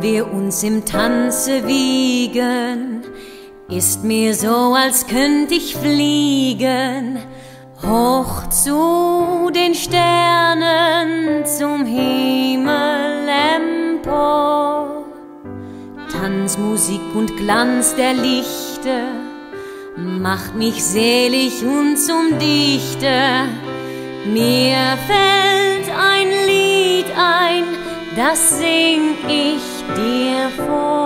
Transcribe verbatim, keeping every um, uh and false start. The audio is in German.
wir uns im Tanze wiegen, ist mir so, als könnt ich fliegen, hoch zu den Sternen, zum Himmel empor. Tanzmusik und Glanz der Lichter macht mich selig und zum Dichter. Mir fällt ein Lied ein, das sing ich dir vor.